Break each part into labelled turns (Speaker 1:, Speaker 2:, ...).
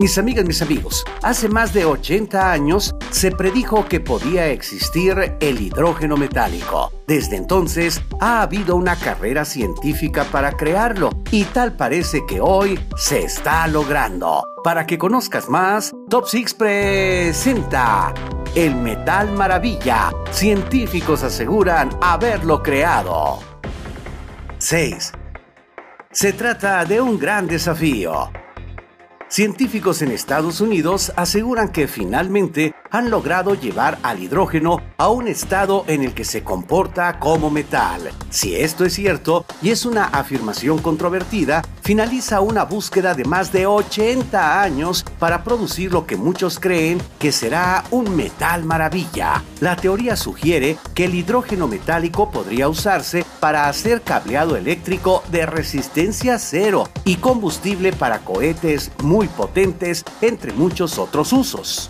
Speaker 1: Mis amigas, mis amigos, hace más de 80 años se predijo que podía existir el hidrógeno metálico. Desde entonces ha habido una carrera científica para crearlo y tal parece que hoy se está logrando. Para que conozcas más, Top 6 presenta el metal maravilla. Científicos aseguran haberlo creado. 6. Se trata de un gran desafío. Científicos en Estados Unidos aseguran que finalmente han logrado llevar al hidrógeno a un estado en el que se comporta como metal. Si esto es cierto, y es una afirmación controvertida, finaliza una búsqueda de más de 80 años para producir lo que muchos creen que será un metal maravilla. La teoría sugiere que el hidrógeno metálico podría usarse para hacer cableado eléctrico de resistencia cero y combustible para cohetes muy potentes, entre muchos otros usos.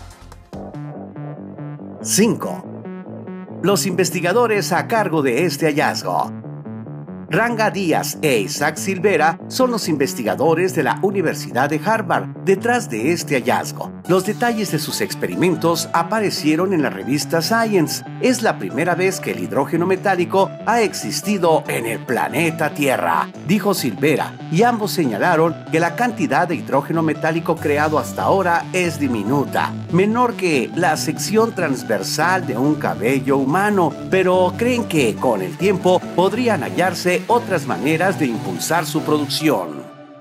Speaker 1: 5. Los investigadores a cargo de este hallazgo. Ranga Díaz e Isaac Silvera son los investigadores de la Universidad de Harvard detrás de este hallazgo. Los detalles de sus experimentos aparecieron en la revista Science. Es la primera vez que el hidrógeno metálico ha existido en el planeta Tierra, dijo Silvera, y ambos señalaron que la cantidad de hidrógeno metálico creado hasta ahora es diminuta, menor que la sección transversal de un cabello humano, pero creen que con el tiempo podrían hallarse otras maneras de impulsar su producción.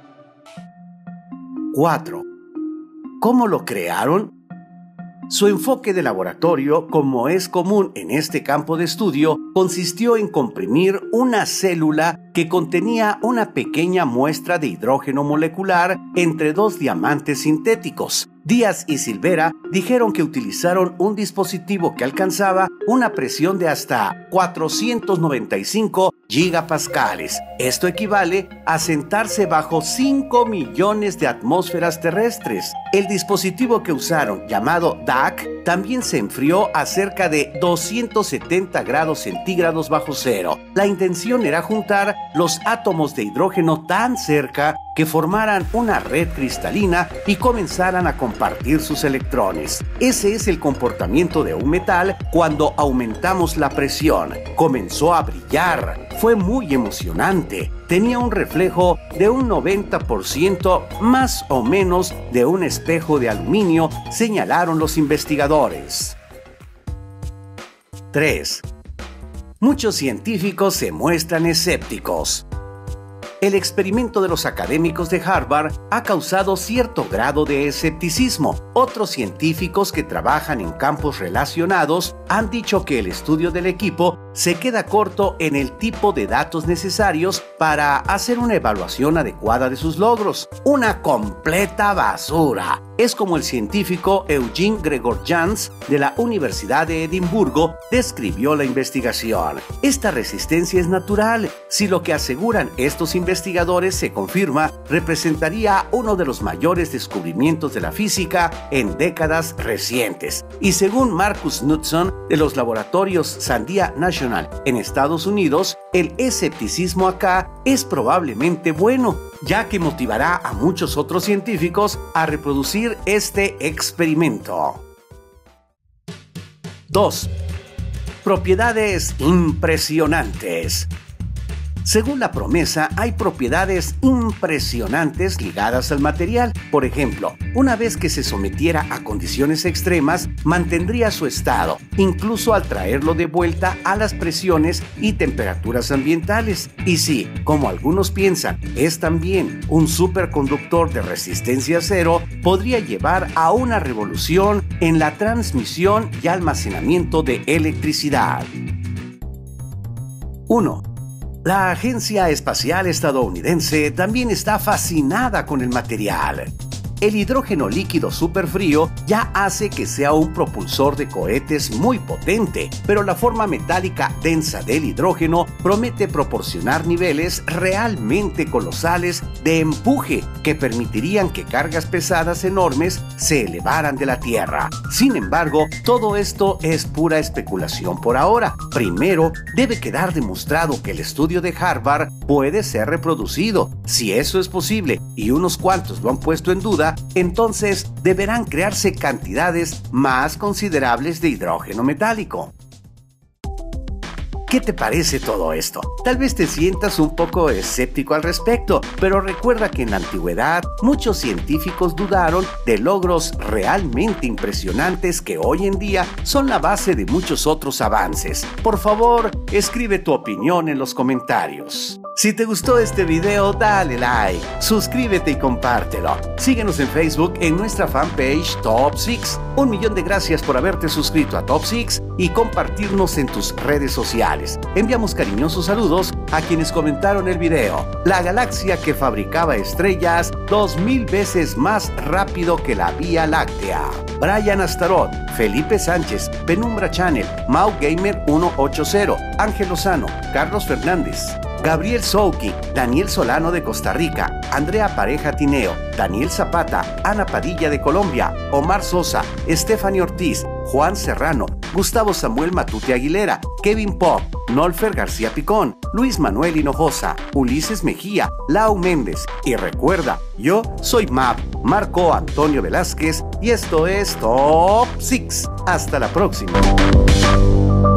Speaker 1: 4. ¿Cómo lo crearon? Su enfoque de laboratorio, como es común en este campo de estudio, consistió en comprimir una célula que contenía una pequeña muestra de hidrógeno molecular entre dos diamantes sintéticos. Díaz y Silvera dijeron que utilizaron un dispositivo que alcanzaba una presión de hasta 495 gigapascales. Esto equivale a sentarse bajo 5 millones de atmósferas terrestres. El dispositivo que usaron, llamado DAC, también se enfrió a cerca de 270 grados centígrados bajo cero. La intención era juntar los átomos de hidrógeno tan cerca que formaran una red cristalina y comenzaran a compartir sus electrones. Ese es el comportamiento de un metal cuando aumentamos la presión. Comenzó a brillar. Fue muy emocionante. Tenía un reflejo de un 90% más o menos de un espejo de aluminio, señalaron los investigadores. 3. Muchos científicos se muestran escépticos. El experimento de los académicos de Harvard ha causado cierto grado de escepticismo. Otros científicos que trabajan en campos relacionados han dicho que el estudio del equipo se queda corto en el tipo de datos necesarios para hacer una evaluación adecuada de sus logros. Una completa basura. Es como el científico Eugene Gregorjans de la Universidad de Edimburgo describió la investigación. Esta resistencia es natural. Si lo que aseguran estos investigadores se confirma, representaría uno de los mayores descubrimientos de la física en décadas recientes. Y según Marcus Knudson de los laboratorios Sandia National en Estados Unidos, el escepticismo acá es probablemente bueno, ya que motivará a muchos otros científicos a reproducir este experimento. 2. Propiedades impresionantes. Según la promesa, hay propiedades impresionantes ligadas al material. Por ejemplo, una vez que se sometiera a condiciones extremas, mantendría su estado, incluso al traerlo de vuelta a las presiones y temperaturas ambientales. Y si, como algunos piensan, es también un superconductor de resistencia cero, podría llevar a una revolución en la transmisión y almacenamiento de electricidad. 1. La Agencia Espacial Estadounidense también está fascinada con el material. El hidrógeno líquido superfrío ya hace que sea un propulsor de cohetes muy potente, pero la forma metálica densa del hidrógeno promete proporcionar niveles realmente colosales de empuje que permitirían que cargas pesadas enormes se elevaran de la Tierra. Sin embargo, todo esto es pura especulación por ahora. Primero, debe quedar demostrado que el estudio de Harvard puede ser reproducido. Si eso es posible y unos cuantos lo han puesto en duda, atmósfera, entonces deberán crearse cantidades más considerables de hidrógeno metálico. ¿Qué te parece todo esto? Tal vez te sientas un poco escéptico al respecto, pero recuerda que en la antigüedad muchos científicos dudaron de logros realmente impresionantes que hoy en día son la base de muchos otros avances. Por favor, escribe tu opinión en los comentarios. Si te gustó este video, dale like, suscríbete y compártelo. Síguenos en Facebook en nuestra fanpage Top 6. 1.000.000 de gracias por haberte suscrito a Top 6 y compartirnos en tus redes sociales. Enviamos cariñosos saludos a quienes comentaron el video. La galaxia que fabricaba estrellas 2000 veces más rápido que la Vía Láctea. Brian Astaroth, Felipe Sánchez, Penumbra Channel, Mau Gamer 180, Ángel Lozano, Carlos Fernández, Gabriel Souki, Daniel Solano de Costa Rica, Andrea Pareja Tineo, Daniel Zapata, Ana Padilla de Colombia, Omar Sosa, Stephanie Ortiz, Juan Serrano, Gustavo Samuel Matute Aguilera, Kevin Pop, Nolfer García Picón, Luis Manuel Hinojosa, Ulises Mejía, Lau Méndez. Y recuerda, yo soy Map, Marco Antonio Velázquez, y esto es Top 6. Hasta la próxima.